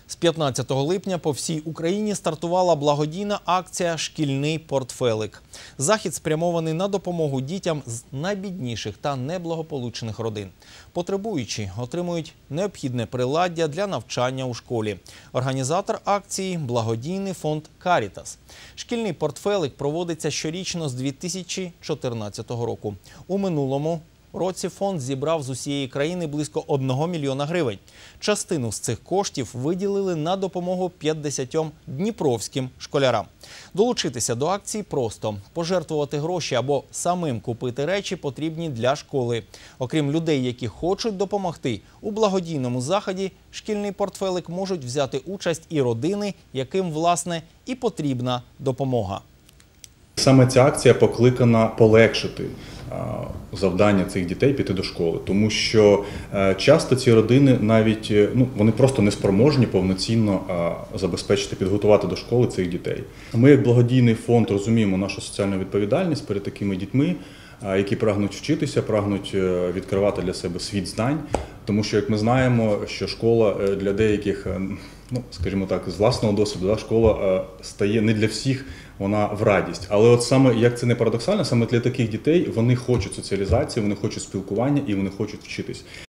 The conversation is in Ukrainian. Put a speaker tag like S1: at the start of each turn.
S1: З 15 липня по всій Україні стартувала благодійна акція «Шкільний портфелик». Захід спрямований на допомогу дітям з найбідніших та неблагополучних родин. Потребуючі отримують необхідне приладдя для навчання у школі. Організатор акції – благодійний фонд «Карітас». «Шкільний портфелик» проводиться щорічно з 2014 року. У минулому році фонд зібрав з усієї країни близько 1 мільйона гривень. Частину з цих коштів виділили на допомогу 50 дніпровським школярам. Долучитися до акції просто. Пожертвувати гроші або самим купити речі потрібні для школи. Окрім людей, які хочуть допомогти, у благодійному заході «Шкільний портфелик» можуть взяти участь і родини, яким, власне, і потрібна допомога.
S2: Саме ця акція покликана полегшити завдання цих дітей піти до школи, тому що часто ці родини навіть вони просто неспроможні повноцінно забезпечити, підготувати до школи цих дітей. Ми як благодійний фонд розуміємо нашу соціальну відповідальність перед такими дітьми, які прагнуть вчитися, прагнуть відкривати для себе світ знань, тому що, як ми знаємо, що школа для деяких, скажімо так, з власного досвіду, школа стає не для всіх, вона в радість. Але от саме, як це не парадоксально, саме для таких дітей вони хочуть соціалізації, вони хочуть спілкування і вони хочуть вчитись.